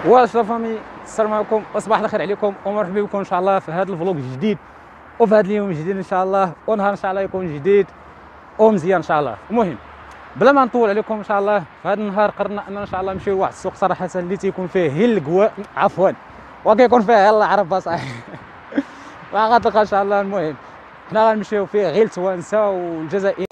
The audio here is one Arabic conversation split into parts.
واش لا فامي، السلام عليكم وصباح الخير عليكم ومرحبا بكم ان شاء الله في هذا الفلوق الجديد وفي هذا اليوم الجديد ان شاء الله، ونهار ان شاء الله يكون جديد ومزيان ان شاء الله. المهم بلا ما نطول عليكم ان شاء الله، في هذا النهار قررنا ان شاء الله نمشيو لواحد السوق صراحه اللي تيكون فيه هي القوا، عفوا، وكيكون فيه يلا عرب صحيح ما غتلقى ان شاء الله. المهم حنا غنمشيو فيه غير التوانسه والجزائريين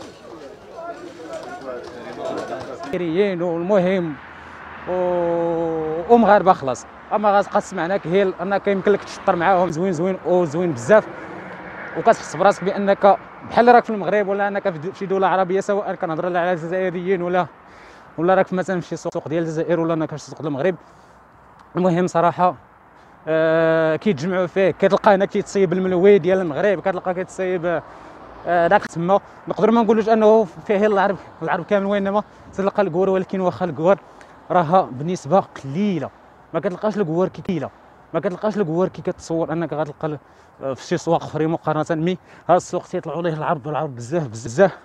والمهم ومغاربه خلاص. اما غتبقى تسمعنا كهيل انك يمكن لك تشطر معاهم زوين وزوين بزاف، وكتحس براسك بانك بحال راك في المغرب ولا انك في شي دوله عربيه، سواء كنهضر على الجزائريين ولا راك مثلا في شي سوق ديال الجزائر ولا انك في سوق المغرب. المهم صراحه كيتجمعوا فيه، كتلقى هنا كيتصيب الملوي ديال المغرب، كتلقى كيتصيب داك تما. نقدر ما نقولوش انه فيه العرب كامل، وانما تلقى الكوار، ولكن واخا الكوار راها بنسبه قليله، ما كتلقاش الكوار كيكيله، ما كتلقاش الكوار كي كتصور انك غتلقى في شي سواق اخرين مقارنه. مي هذا السوق تيطلعوا ليه العرب بزاف.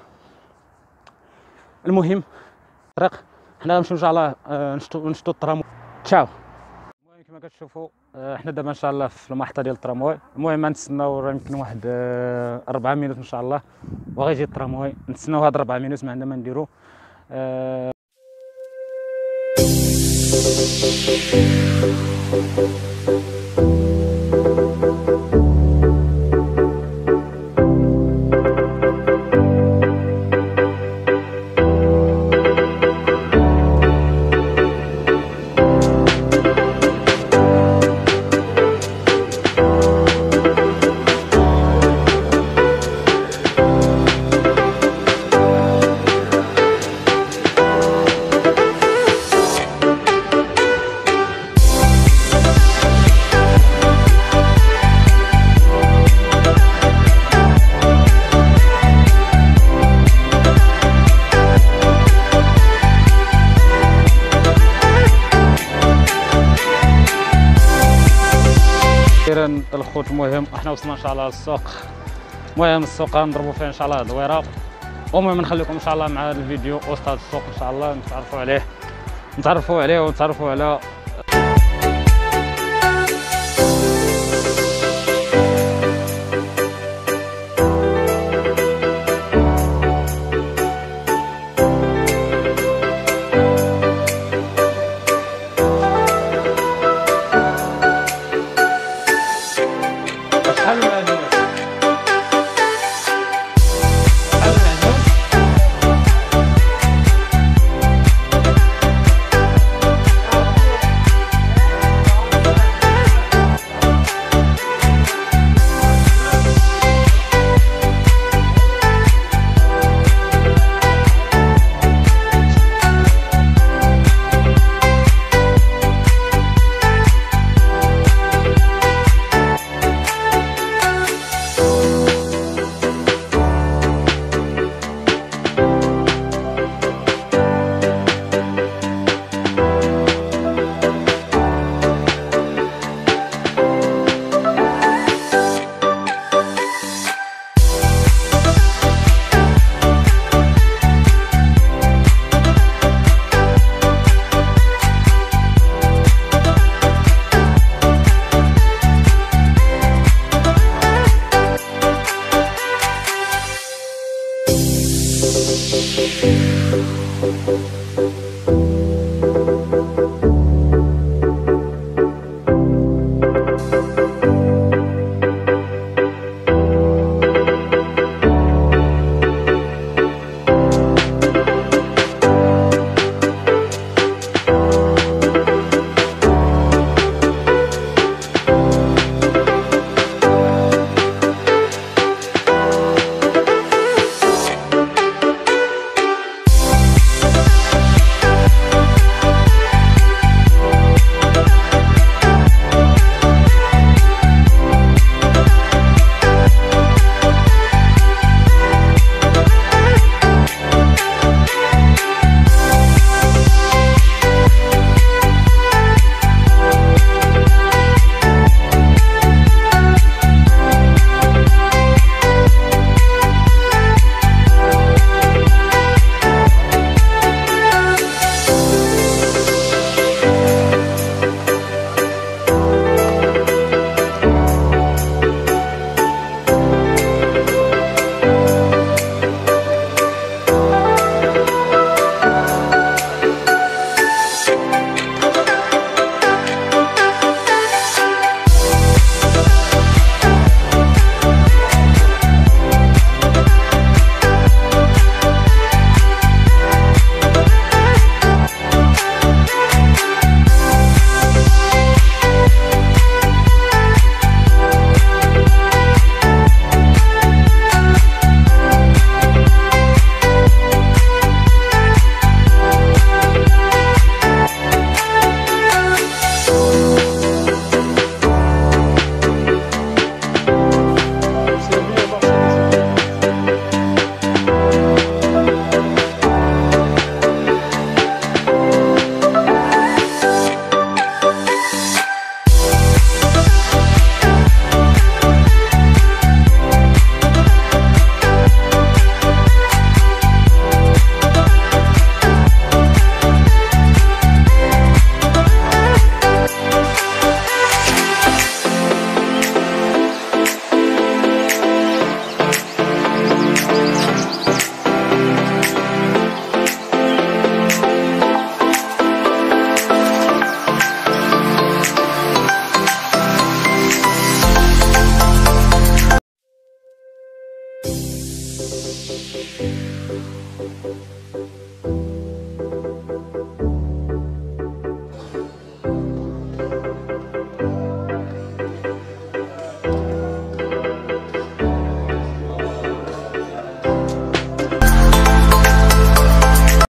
المهم طريق حنا غنمشيو ان شاء الله نشطو الترام. تشاو. المهم كما كتشوفوا حنا دابا ان شاء الله في المحطه ديال الترامواي. المهم نتسناو راه يمكن واحد 4 مينوت ان شاء الله وغيجي الترامواي، نتسناو هاد 4 مينوت ما عندنا ما نديرو. الخوت المهم احنا وصلنا ان شاء الله للسوق. المهم السوق غنضربوا فيه ان شاء الله دويره. المهم نخليكم ان شاء الله مع هذا الفيديو وسط هذا السوق ان شاء الله نتعرفوا عليه ونتعرفوا على